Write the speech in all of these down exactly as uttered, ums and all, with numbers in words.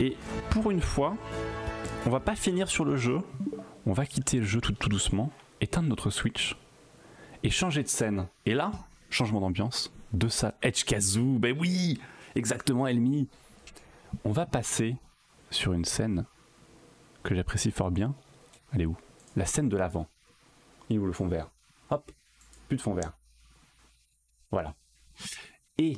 Et pour une fois, on va pas finir sur le jeu, on va quitter le jeu tout, tout doucement, éteindre notre Switch et changer de scène. Et là, changement d'ambiance, de ça, Edge Kazoo, ben oui, exactement Elmi. On va passer sur une scène que j'apprécie fort bien. Elle est où? La scène de l'avant. Il est où le fond vert? Hop, plus de fond vert. Voilà. Et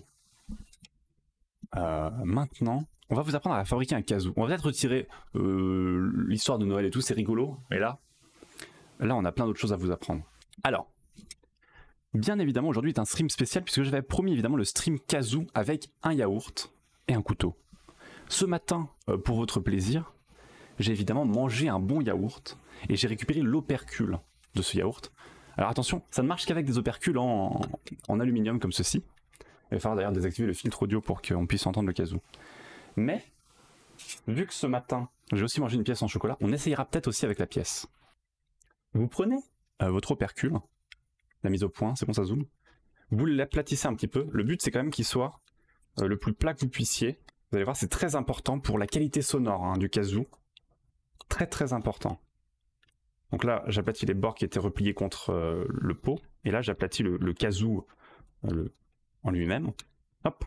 euh, maintenant, on va vous apprendre à fabriquer un kazoo. On va peut-être retirer euh, l'histoire de Noël et tout, c'est rigolo. Mais là, là, on a plein d'autres choses à vous apprendre. Alors, bien évidemment, aujourd'hui est un stream spécial puisque j'avais promis évidemment le stream kazoo avec un yaourt et un couteau. Ce matin, euh, pour votre plaisir, j'ai évidemment mangé un bon yaourt et j'ai récupéré l'opercule de ce yaourt. Alors attention, ça ne marche qu'avec des opercules en, en aluminium comme ceci. Il va falloir d'ailleurs désactiver le filtre audio pour qu'on puisse entendre le kazoo. Mais, vu que ce matin, j'ai aussi mangé une pièce en chocolat, on essayera peut-être aussi avec la pièce. Vous prenez euh, votre opercule, la mise au point, c'est bon ça zoom. Vous l'aplatissez un petit peu. Le but c'est quand même qu'il soit euh, le plus plat que vous puissiez. Vous allez voir, c'est très important pour la qualité sonore hein, du kazoo. Très très important. Donc là, j'aplatis les bords qui étaient repliés contre euh, le pot. Et là, j'aplatis le, le kazoo euh, le, en lui-même. Hop.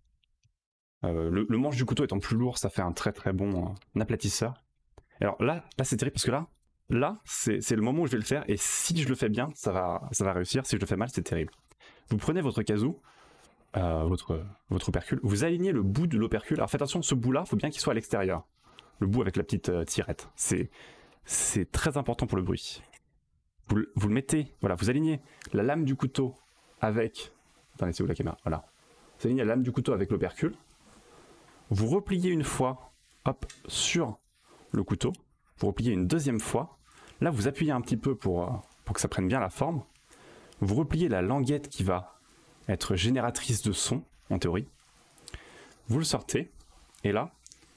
Euh, le, le manche du couteau étant plus lourd, ça fait un très très bon euh, aplatisseur. Alors là, là c'est terrible parce que là, là, c'est le moment où je vais le faire. Et si je le fais bien, ça va, ça va réussir. Si je le fais mal, c'est terrible. Vous prenez votre kazoo, euh, votre, votre opercule, vous alignez le bout de l'opercule. Alors faites attention, ce bout-là, il faut bien qu'il soit à l'extérieur. Le bout avec la petite euh, tirette. C'est très important pour le bruit. Vous, vous le mettez, voilà, vous alignez la lame du couteau avec... Attendez, c'est où la caméra? Voilà. Vous alignez la lame du couteau avec l'opercule. Vous repliez une fois, hop, sur le couteau. Vous repliez une deuxième fois. Là, vous appuyez un petit peu pour, euh, pour que ça prenne bien la forme. Vous repliez la languette qui va être génératrice de son, en théorie. Vous le sortez. Et là...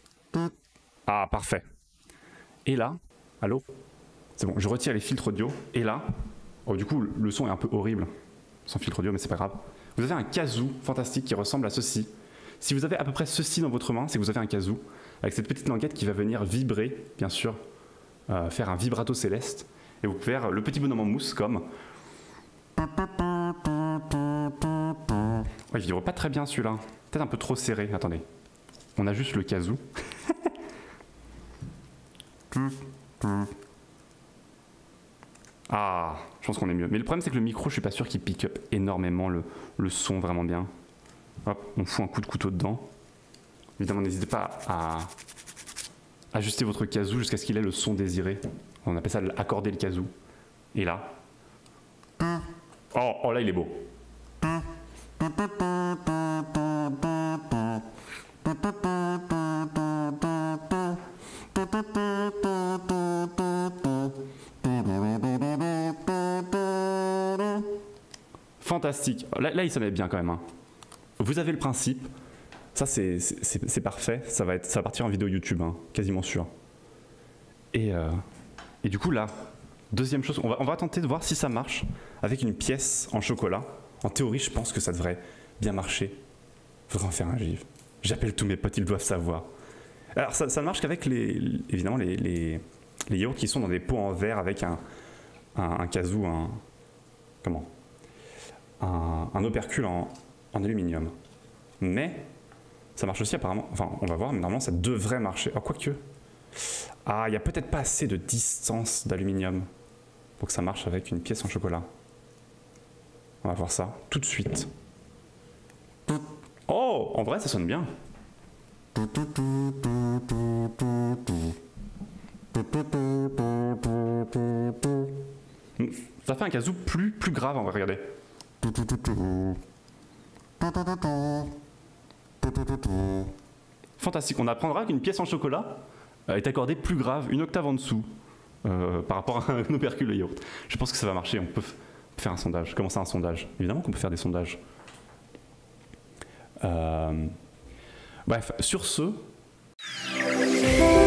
Ah, parfait. Et là... Allô? C'est bon, je retire les filtres audio. Et là... Oh, du coup, le son est un peu horrible. Sans filtre audio, mais c'est pas grave. Vous avez un kazoo fantastique qui ressemble à ceci. Si vous avez à peu près ceci dans votre main, c'est que vous avez un kazoo. Avec cette petite languette qui va venir vibrer, bien sûr. Euh, faire un vibrato céleste. Et vous pouvez faire le petit bonhomme en mousse comme... Ouais, il vibre pas très bien celui-là. Peut-être un peu trop serré. Attendez. On a juste le kazoo. Ah, je pense qu'on est mieux. Mais le problème, c'est que le micro, je suis pas sûr qu'il pick up énormément le, le son vraiment bien. Hop, on fout un coup de couteau dedans. Évidemment, n'hésitez pas à ajuster votre kazoo jusqu'à ce qu'il ait le son désiré. On appelle ça accorder le kazoo. Et là... Oh, oh là, il est beau. Fantastique. Là, là il s'en met bien quand même. Hein. Vous avez le principe. Ça, c'est parfait. Ça va, être, ça va partir en vidéo YouTube, hein, quasiment sûr. Et, euh, et du coup, là, deuxième chose, on va, on va tenter de voir si ça marche avec une pièce en chocolat. En théorie, je pense que ça devrait bien marcher. Il faudra en faire un gif. J'appelle tous mes potes, ils doivent savoir. Alors, ça, ça ne marche qu'avec, les, évidemment, les, les, les yaourts qui sont dans des pots en verre avec un, un, un kazoo, un... Comment un, un opercule en, en aluminium. Mais, ça marche aussi apparemment... Enfin, on va voir, mais normalement, ça devrait marcher. Oh, quoique... Ah, il n'y a peut-être pas assez de distance d'aluminium pour que ça marche avec une pièce en chocolat. On va voir ça tout de suite. Oh, en vrai, ça sonne bien. Ça fait un kazoo plus, plus grave, on va regarder. Fantastique, on apprendra qu'une pièce en chocolat est accordée plus grave, une octave en dessous, euh, par rapport à un opercule de yaourt. Je pense que ça va marcher, on peut faire un sondage. Comment ça, un sondage? Évidemment qu'on peut faire des sondages. Euh... Bref, sur ce...